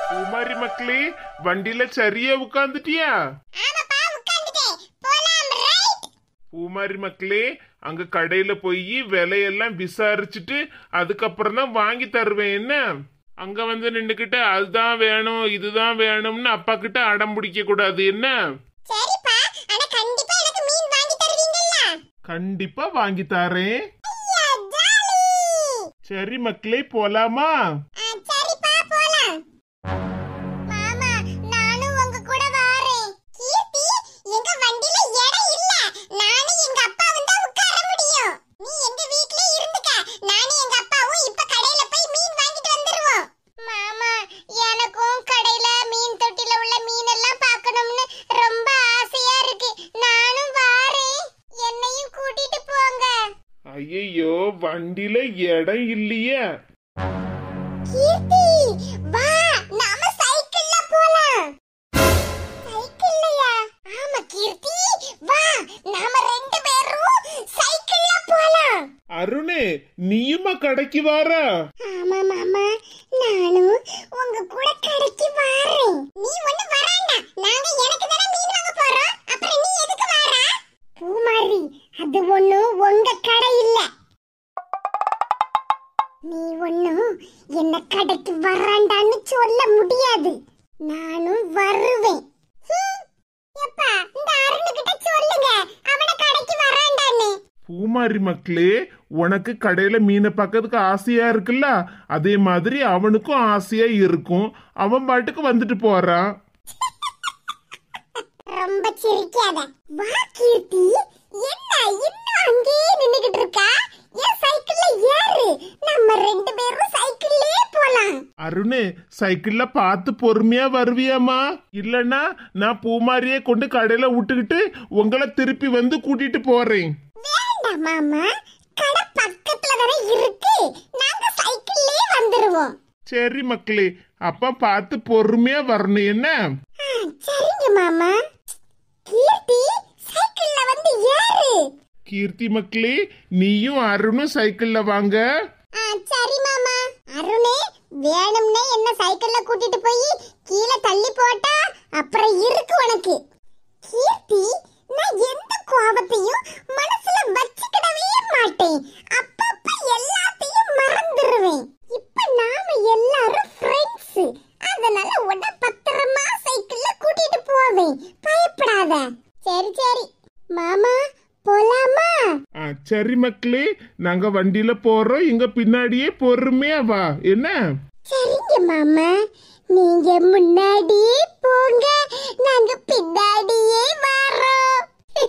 பூமாரி மக்களே, வண்டியில சரியா உட்கார்ந்துட்டியா? பூமாரி மக்களே, அங்க கடையில போய் விலையெல்லாம் விசாரிச்சுட்டு அதுக்கப்புறம் தான் வாங்கி தருவேன். என்ன அங்க வந்து நின்னுக்கிட்ட அதுதான் வேணும் இதுதான் வேணும்னு அப்பா கிட்ட அடம் பிடிக்க கூடாது. என்ன? கண்டிப்பா வாங்கி தரேன். சரி மக்களே, போலாமா? ஐயோ, வண்டியில இடம் இல்லையே. அருணே, நீயுமா கடைக்கு வார? ஆமா மாமா, நானும் உங்க கூட கடைக்கு வாரேன். நீ ஒண்ணு வராண்டா, நாங்க எனக்கு தான மீன் வாங்க போறோம். அப்புறம் நீ எதுக்கு வார? பூமாரி, அது ஒண்ணு உங்க கடை இல்ல. நீ ஒண்ணு என்ன கடைக்கு வராண்டான்னு சொல்ல முடியாது. நானும் வருவேன். எப்பா, இந்த அருணு கிட்ட சொல்லுங்க அவன கடைக்கு வராண்டான்னு. பூமாரி மக்களே, உனக்கு கடையில மீனை பார்க்கறதுக்கு ஆசையா இருக்குல்ல, அதே மாதிரி அவனுக்கும் ஆசையா இருக்கும். அவன் பாட்டுக்கு வந்துட்டு போறான். ரொம்ப சிரிக்காத. வா கீர்த்தி, என்ன இன்னும் அங்கேயே நின்னுகிட்டு இருக்கா? ஏன் சைக்கிள்ல ஏறு, நம்ம ரெண்டு பேரும் சைக்கிள்லே போலாம். அருணே, சைக்கிள்ல பார்த்து பொறுமையா வருவியாமா? இல்லன்னா நான் பூமாரியே கொண்டு கடையில விட்டுக்கிட்டு உங்களை திருப்பி வந்து கூட்டிட்டு போறேன். வேண்டாம் மாமா, கடை பக்கத்துல தானே இருக்கு, நாங்க சைக்கிள்லே வந்துருவோம். சரி மக்களே, அப்ப பார்த்து பொறுமையா வரணும். என்ன? சரிங்க மாமா. கீர்த்தி, சைக்கிள்ல வந்து ஏறு. கீர்த்தி மக்களே, நீயும் அருணும் சைக்கிள்ல வாங்க. சரி மாமா. அருணே, வேணும்னே என்ன சைக்கிள்ல கூட்டிட்டு போய் கீழே தள்ளி போட்டா அப்புறம் இருக்கு உனக்கு. கீர்த்தி, நான் எந்த கோபத்தையும் மனசுல வச்சுக்கிடவே மாட்டேன். அப்பப்ப எல்லாத்தையும் மறந்துடுவேன். இப்ப நாம எல்லாரும் ஃப்ரெண்ட்ஸ், அதனால உன்னை பத்திரமா சைக்கிள்ல கூட்டிட்டு போவேன். பயப்படாத. சரி சரி மாமா, போலாமா? சரி மக்களே, நாங்க வண்டியில போறோம். இங்க பின்னாடியே பொறுமையா வா. என்ன? சரிங்க மாமா, நீங்க முன்னாடியே போங்க, நாங்க பின்னாடியே வரோம்.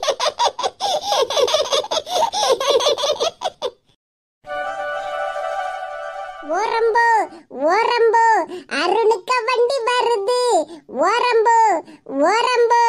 ஓரம்போ ஓரம்போ, அருணுக்க வண்டி வருது. ஓரம்போ ஓரம்போ.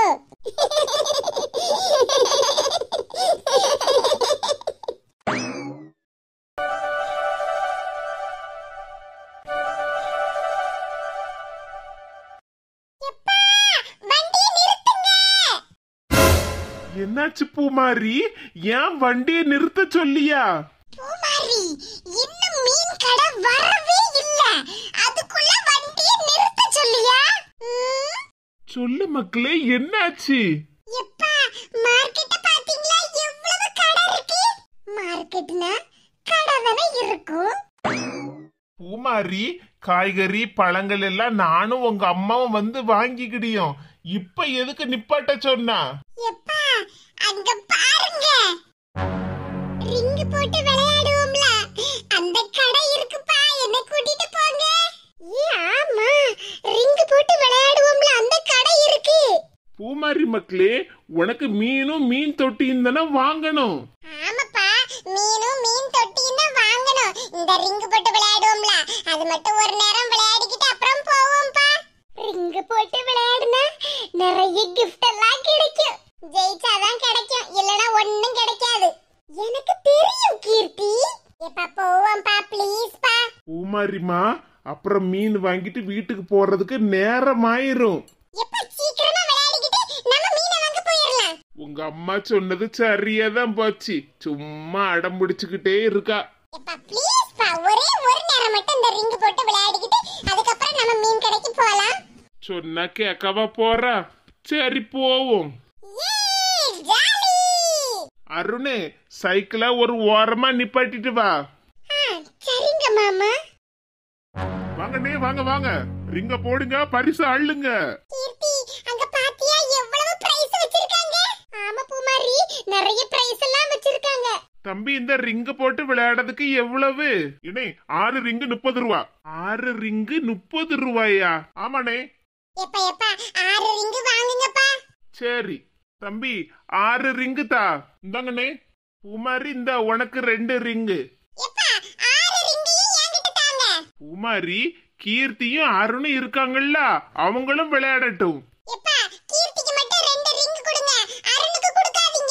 என்னாச்சு பூமாரி? ஏன் வண்டியை நிறுத்த சொல்லியா? பூமாரி, இன்னும் மீன் கடை வரவே இல்ல, அதுக்குள்ள வண்டியை நிறுத்த சொல்லியா? சொல்லு மக்களே, என்னாச்சு? எப்பா, மார்க்கெட்ட பாத்தீங்களா? எவ்வளவு கடை இருக்கு. மார்க்கெட்னா கடை தானே இருக்கும். பூமாரி, காய்கறி பழங்கள் எல்லாம் நானும் உங்க அம்மாவும் வந்து வாங்கிக்கிடியோம். இப்ப எதுக்கு நிப்பாட்ட சொன்னா? எப்பா, அங்க பாருங்க, ரிங் போட்டு விளையாடுவோம்ல, அந்த கடை இருக்குப்பா. என்ன கூட்டிட்டு போங்க. ஆமா, ரிங் போட்டு விளையாடுவோம்ல, அந்த கடை இருக்கு. பூமாரி மக்களே, உனக்கு மீனும் மீன் தொட்டியும் தானே வாங்கணும். ஆமாப்பா, மீனும் மீன் தொட்டியும் தான் வாங்கணும். இந்த ரிங் போட்டு விளையாடுவோம்ல, அது மட்டும் ஒரு நேரம் விளையாடிக்கிட்டு அப்புறம் போவோம்ப்பா. ரிங் போட்டு விளையாடுனா நிறைய gift எல்லாம் கிடைக்கும். ஜெயிச்சாதான் கிடைக்கும், இல்லனா ஒண்ணும் கிடைக்காது. எனக்கு தெரியும் கீர்த்தி. எப்பா போவோம்ப்பா, ப்ளீஸ் பா. பூமாரிமா, அப்புறம் மீன் வாங்கிட்டு வீட்டுக்கு போறதுக்கு நேரம் ஆயிரும். எப்பா சீக்கிரமா விளையாடிக்கிட்டு நம்ம மீனை வாங்க போயிரலாம். உங்க அம்மா சொன்னது சரியாதான் போச்சு. சும்மா அடம் பிடிச்சுக்கிட்டே இருக்கா. எப்பா ப்ளீஸ் பா, ஒரே ஒரு நேரம் மட்டும் இந்த ரிங் போட்டு விளையாடிக்கிட்டு அதுக்கப்புறம் நம்ம மீன் கடைக்கு போலாம். சொன்னா கேட்கவா போறா? சரி போவோம். அருணே, சைக்கிள ஒரு ஓரமா நிப்பாட்டிட்டு வா. சரிங்க மாமா. வாங்கண்ணே, வாங்க வாங்க, ரிங்க போடுங்க, பரிசு அள்ளுங்க. கீர்த்தி, அங்க பாத்தியா எவ்வளவு பிரைஸ் வச்சிருக்காங்க? ஆமா பூமாரி, நிறைய பிரைஸ் எல்லாம் வச்சிருக்காங்க. தம்பி, இந்த ரிங்க போட்டு விளையாடுறதுக்கு எவ்வளவு? இனே 6 ரிங்கு 30 ரூபா. 6 ரிங்கு 30 ரூபாயா? ஆமாண்ணே. எப்பா எப்பா 6 ரிங்கு வாங்குங்கப்பா. சரி தம்பி, 6 ரிங்கு தா. இந்தாங்கண்ணே. பூமாரி, இந்த உனக்கு 2 ரிங்கு. எப்பா 6 ரிங்கையும் என்கிட்ட தாங்க. பூமாரி, கீர்த்தியும் அருணும் இருக்காங்கல்ல, அவங்களும் விளையாடட்டும். எப்பா கீர்த்திக்கு மட்டும் 2 ரிங் கொடுங்க, அருணுக்கு கொடுக்காதீங்க.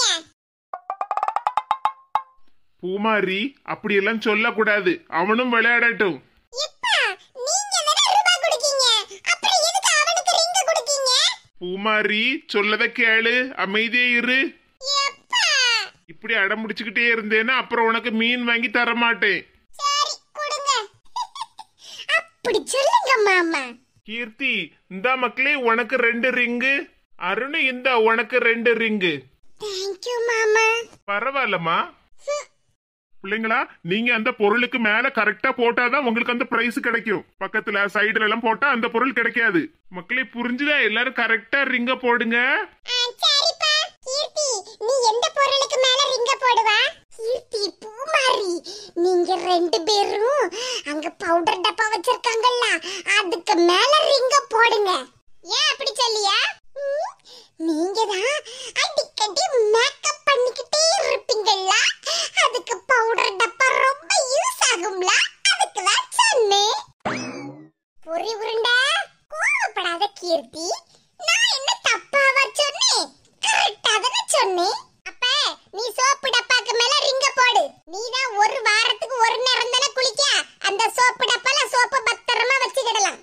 பூமாரி, அப்படியெல்லாம் சொல்லக்கூடாது, அவனும் விளையாடட்டும். எப்பா நீங்க தான ரூபாய் கொடுக்கீங்க, அப்புறம் எதுக்கு அவனுக்கு ரிங் கொடுக்கீங்க? பூமாரி, சொல்லத கேளு, அமைதியே இரு. எப்பா இப்படி அடம் முடிச்சுக்கிட்டே இருந்தேன்னா அப்புறம் உனக்கு மீன் வாங்கி தர மாட்டேன். சரி கொடுங்க. அப்படி சொல்லுங்க மாமா. கீர்த்தி, இந்த மக்களே உனக்கு 2 ரிங்கு. அருண், இந்த உனக்கு 2 ரிங்கு. தேங்க் யூ மாமா. பரவாயில்லம்மா. பிள்ளைங்களா, நீங்க அந்த பொருளுக்கு மேல கரெக்டா போட்டாதான் உங்களுக்கு அந்த பிரைஸ் கிடைக்கும். பக்கத்துல சைடுல எல்லாம் போட்டா அந்த பொருள் கிடைக்காது. மக்களே புரிஞ்சுதா? எல்லாரும் கரெக்டா ரிங்க போடுங்க. சரிப்பா. கீர்த்தி, நீ எந்த பொருளுக்கு மேல ரிங்க போடுவா? கீர்த்தி, பூமாரி, நீங்க 2 பேரும் அங்க பவுடர் டப்பா வச்சிருக்காங்கல்ல, அதுக்கு மேல ரிங்க போடுங்க. ஏன் அப்படி சொல்லியா? நீங்க தான் அடிக்கடி மேக்கப் பண்ணிக்கிட்டே இருப்பீங்கல்ல, அதுக்கு பவுடர் டப்பா ரொம்ப யூஸ் ஆகும்ல, அதுக்கு தான் சொன்னேன். பொரி உருண்டை, கோவப்படாத கீர்த்தி. நான் என்ன தப்பாவா சொன்னேன்? கரெக்டா தானே சொன்னேன். அப்ப நீ சோப்பு டப்பாக்கு மேல ரிங்க போடு. நீ தான் ஒரு வாரத்துக்கு ஒரு நேரம் தானே குளிக்க, அந்த சோப்பு டப்பால சோப்பு பத்திரமா வச்சுக்கிடலாம்.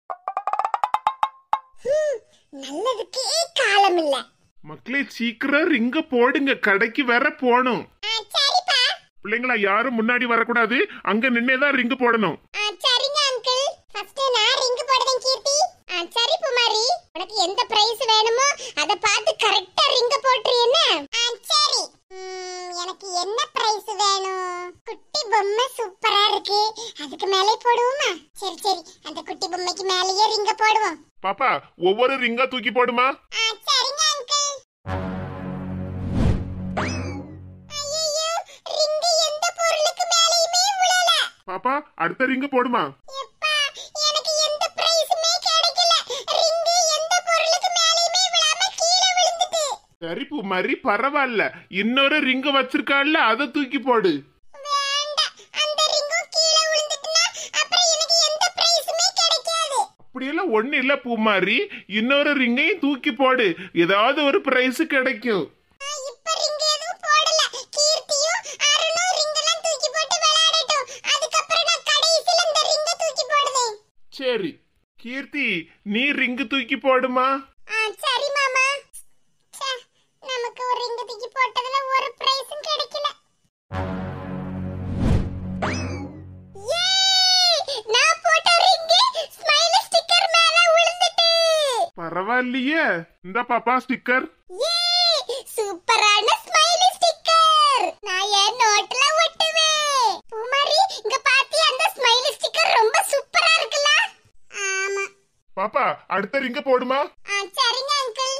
நல்லதுக்கே காலம் இல்ல. மக்களே சீக்கிரம் ரிங்க போடுங்க, கடைக்கு வேற போகணும். சரிப்பா. பிள்ளைங்களா, யாரும் முன்னாடி வரக்கூடாது, அங்க நின்னேதான் ரிங்க போடணும். சரிங்க அங்கிள். ஃபர்ஸ்ட் நான் ரிங் போடுறேன் கீர்த்தி. சரி பூமாரி, உனக்கு எந்த பிரைஸ் வேணுமோ அத பார்த்து கரெக்ட்டா ரிங் போட்றீங்க. சரி. எனக்கு என்ன பிரைஸ் வேணும்? குட்டி பொம்மை சூப்பரா இருக்கு, அதுக்கு மேலே போடுவோமா? சரி சரி, அந்த குட்டி பொம்மைக்கு மேலேயே ரிங் போடுவோம். பாப்பா, ஒவ்வொரு ரிங்கா தூக்கி போடுமா. சரிங்க அங்கிள். ஐயோ, ரிங் எந்த பொருளுக்கு மேலேயுமே விழல. பாப்பா, அடுத்த ரிங்க போடுமா. எப்பா, எனக்கு எந்த பிரைஸுமே கிடைக்கல. ரிங் எந்த பொருளுக்கு மேலேயுமே விழாம கீழே விழுந்துட்டு. சரி பூமாரி, பரவாயில்ல, இன்னொரு ரிங்க வச்சிருக்காள்ல, அதை தூக்கி போடு. வேண்டாம், அந்த ரிங்கும் கீழே விழுந்துட்டுனா அப்புறம் எனக்கு எந்த பிரைஸுமே கிடைக்காது. அப்படியெல்லாம் ஒண்ணு இல்ல பூமாரி, இன்னொரு ரிங்கையும் தூக்கி போடு, ஏதாவது ஒரு பிரைஸ் கிடைக்கும். இப்ப ரிங் எதுவும் போடல. கீர்த்தியும் அருணும் ரிங் எல்லாம் தூக்கி போட்டு விளையாடட்டும், அதுக்கப்புறம் நான் கடைசில இந்த ரிங்க தூக்கி போடுவேன். சரி கீர்த்தி, நீ ரிங்கு தூக்கி போடுமா. சரி மாமா. நமக்கு ஒரு ரிங் தூக்கி போட்டதுல ஒரு பிரைஸும் கிடைக்கல. நான் போட்ட ரிங் ஸ்மைல் ஸ்டிக்கர் மேல விழுந்துட்டு. பரவாயில்லையே, இந்த பாப்பா ஸ்டிக்கர். சூப்பரான ஸ்மைல் ஸ்டிக்கர். நான் என் நோட்ல ஒட்டுவேன். பூமாரி, இங்க பாத்தியா, அந்த ஸ்மைல் ஸ்டிக்கர் ரொம்ப சூப்பரா இருக்குல? ஆமா. பாப்பா, அடுத்த ரிங்க போடுமா. சரிங்க அங்கிள்.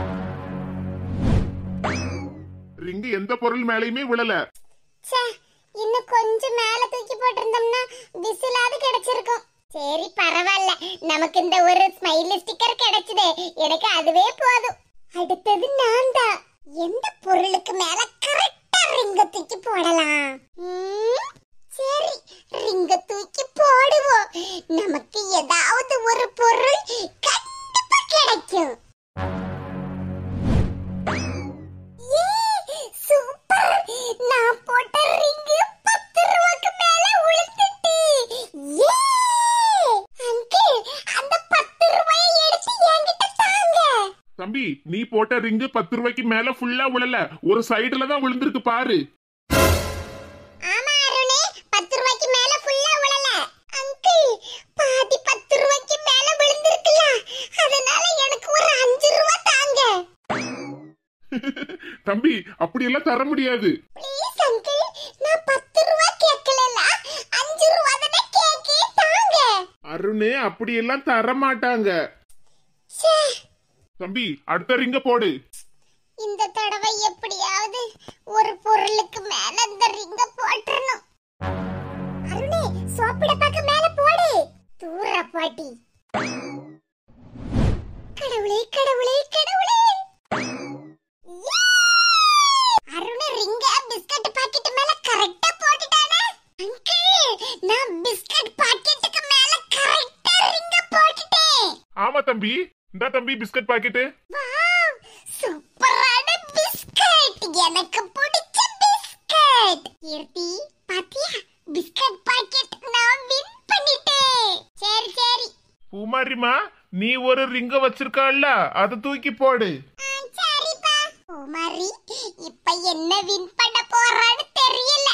ரிங்கு எந்த பொருள் மேலயுமே விழல. இன்னும் கொஞ்சம் மேல தூக்கி போட்டிருந்தோம்னா விசிலாவது கிடைச்சிருக்கும். சரி பரவாயில்ல, நமக்கு இந்த ஒரு ஸ்மைல் ஸ்டிக்கர் கிடைச்சதே, எனக்கு அதுவே போதும். அடுத்தது நான் தான். எந்த பொருளுக்கு மேல கரெக்டா ரிங்க தூக்கி போடலாம்? சரி, ரிங்க தூக்கி போடுவோம். நமக்கு ஏதாவது ஒரு பொருள் கண்டிப்பா கிடைக்கும். சூப்பர், நான் போட்ட ரிங் 10 ரூபாய்க்கு மேல விழுந்துட்டு. அங்கிள், அந்த 10 ரூபாயை எடுத்து என்கிட்ட தாங்க. தம்பி, நீ போட்ட ரிங்கு 10 ரூபாய்க்கு மேல ஃபுல்லா விழல, ஒரு சைடுல தான் விழுந்திருக்கு பாரு. ஆமா அருணே, 10 ரூபாய்க்கு மேல ஃபுல்லா விழல. அங்கிள், பாதி 10 ரூபாய்க்கு மேல விழுந்திருக்குல, தம்பி அப்படியெல்லாம் தர முடியாது. ப்ளீஸ் அங்கிள், நான் 10 ரூபாய் கேட்கல, 5 ரூபாய் தானே கேக்கே, தாங்க. அருணே அப்படியெல்லாம் தர மாட்டாங்க. தம்பி அடுத்த ரிங்க போடு. இந்த தடவை எப்படியாவது ஒரு பொருளுக்கு மேல இந்த ரிங்க போட்டுறணும். அருணே, சோப்பிட பக்க மேல போடு. தூர பாட்டி. கடவுளே கடவுளே கடவுளே. அருணே ரிங்க பிஸ்கட் பாக்கெட் மேல கரெக்ட்டா போட்டுட்டானே. அங்கிள், நான் பிஸ்கட் பாக்கெட்டுக்கு மேல கரெக்ட்டா ரிங்க போட்டுட்டேன். ஆமா தம்பி, இந்த தம்பி பிஸ்கட் பாக்கெட். வாவ், சூப்பரான பிஸ்கட், எனக்கு பிடிச்ச பிஸ்கட். கீர்த்தி, பாத்தியா, பிஸ்கட் பாக்கெட் நான் வின் பண்ணிட்டேன். சரி சரி. பூமாரிமா, நீ ஒரு ரிங்க வச்சிருக்கல்ல, அத தூக்கி போடு. சரிப்பா. பூமாரி இப்ப என்ன வின் பண்ண போறான்னு தெரியல.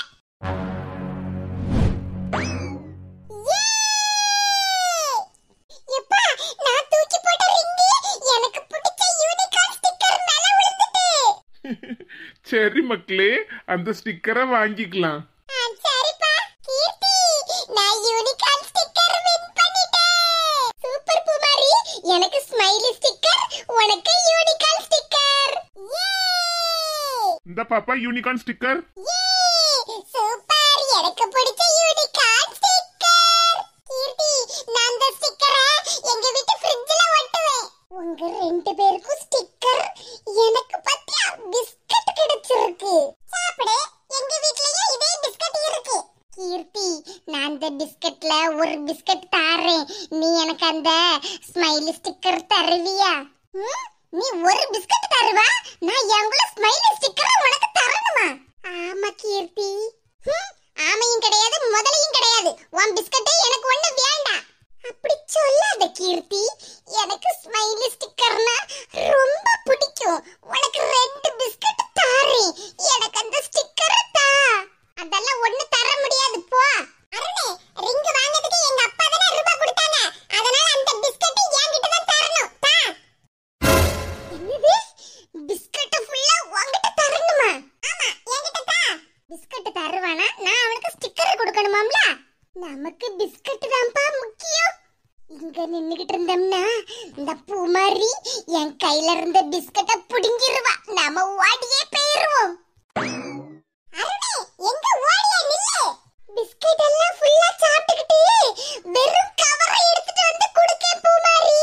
எப்பா, நான் தூக்கி போட்ட ரிங் எனக்கு பிடிச்ச யூனிகார்ன் ஸ்டிக்கர் மேல விழுந்துட்டு. சரி மக்களே, அந்த ஸ்டிக்கரை வாங்கிக்கலாம். சரிப்பா. கீர்த்தி, நான் யூனிகார்ன் ஸ்டிக்கர் வின் பண்ணிட்டேன். சூப்பர் பூமாரி, எனக்கு ஸ்மைலி ஸ்டிக்கர், உனக்கு யூனிகார்ன் ஸ்டிக்கர். இந்த பாப்பா யூனிகார்ன் ஸ்டிக்கர். சூப்பர், எனக்கு பிடிச்ச யூனிகார்ன் ஸ்டிக்கர். கீர்த்தி, நான் அந்த ஸ்டிக்கரை எங்க வீட்டு ஃப்ரிட்ஜ்ல ஒட்டுவேன். உங்க 2 பேருக்கும் ஸ்டிக்கர், எனக்கு பத்தியா பிஸ்கட் கிடைச்சிருக்கு. சாப்பிடு, எங்க வீட்லயே இதே பிஸ்கட் இருக்கு. கீர்த்தி, நான் அந்த பிஸ்கட்ல ஒரு பிஸ்கட் தாரேன், நீ எனக்கு அந்த ஸ்மைலி ஸ்டிக்கர் தருவியா? நீ ஒரு பிஸ்கட் தருவா, நான் எங்கள ஸ்மைலி ஸ்டிக்கர் உனக்கு தரணுமா? ஆமா கீர்த்தி. ஆமையும் கிடையாது, முதலையும் கிடையாது, உன் பிஸ்கட்டே எனக்கு ஒண்ணு வேண்டாம். அப்படி சொல்லாத கீர்த்தி, எனக்கு ஸ்மைலி ஸ்டிக்கர்னா ரொம்ப பிடிக்கும். உனக்கு 2 பிஸ்கட் தாரேன், எனக்கு அந்த ஸ்டிக்கரை தா. அதெல்லாம் ஒண்ணு தர முடியாது, போ. அருணே, ரிங் வாங்குறதுக்கு எங்க அப்பா தான ரூபாய் கொடுத்தாங்க, அதனால அந்த பிஸ்கட் என்கிட்ட தான் தரணும். தா. என்னது, பிஸ்கட் ஃபுல்லா உன்கிட்ட தரணுமா? ஆமா, என்கிட்ட தா. பிஸ்கட் தருவானா, நான் அவனுக்கு ஸ்டிக்கர் கொடுக்கணுமாம்ல. நமக்கு பிஸ்கட் தான்ப்பா முக்கியம். இங்க நின்னுகிட்டு இருந்தோம்னா இந்த பூமாரி என் கையில இருந்த பிஸ்கட்டை புடுங்கிருவா, நாம ஓடியே போயிருவோம். அருணே, எங்க ஓடியா நில்லு. பிஸ்கட் எல்லாம் ஃபுல்லா சாப்பிட்டுக்கிட்டு வெறும் கவரை எடுத்துட்டு வந்து குடுக்கே பூமாரி.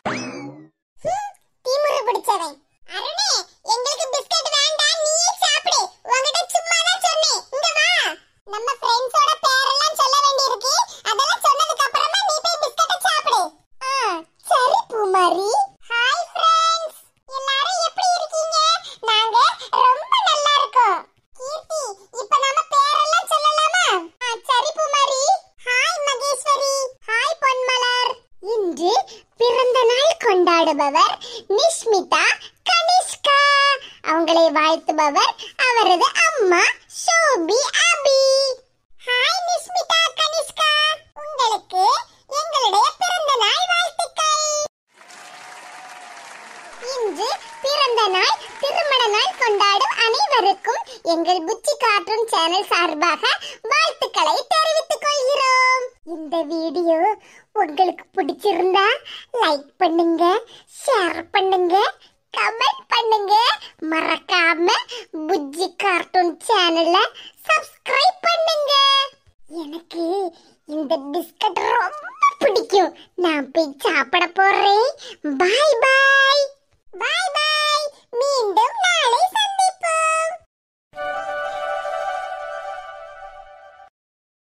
திமிரு பிடிச்சவன். அருணே, எங்களுக்கு பிஸ்கட் வேண்டாம், நீயே சாப்பிடு. உன்கிட்ட சும்மா தான் சொன்னேன், இங்க வா. நம்ம ஃப்ரெண்ட்ஸோட பேரெல்லாம் சொல்ல வேண்டியிருக்கு, அதெல்லாம் சொன்னதுக்கு அப்புறமா நீ போய் பிஸ்கட்டை சாப்பிடு. சரி பூமாரி. ஹாய் ஃப்ரெண்ட்ஸ், எல்லாரும் எப்படி இருக்கீங்க? நாங்க ரொம்ப நல்லா இருக்கோம். கீர்த்தி, இப்போ நாம பேரெல்லாம் சொல்லலாமா? சரி பூமாரி. ஹாய் மகேஸ்வரி. ஹாய் பொன்மலர். இன்று பிறந்த நாள் கொண்டாடுபவர் நிஷ்மிதா கனிஷ்கா. அவங்களை வாழ்த்துபவர் அவரது அம்மா ஷோபி அபி. ஹாய் நிஷ்மிதா கனிஷ்கா, உங்களுக்கு எங்களுடைய பிறந்த நாள் வாழ்த்துக்கள். இன்று பிறந்த நாள், திருமண நாள் கொண்டாடும் அனைவருக்கும் எங்கள் புச்சி கார்ட்டூன் சேனல் சார்பாக வாழ்த்துக்களை தெரிவித்துக் கொள்கிறோம். இந்த வீடியோ உங்களுக்கு பிடிச்சிருந்தா லைக் பண்ணுங்க, ஷேர் பண்ணுங்க, கமெண்ட் பண்ணுங்க. மறக்காம புஜ்ஜி கார்ட்டூன் சேனலை சப்ஸ்கிரைப் பண்ணுங்க. எனக்கு இந்த பிஸ்கட் ரொம்ப பிடிக்கும். நான் போய் சாப்பிட போறேன். பாய் பாய். பாய் பாய்.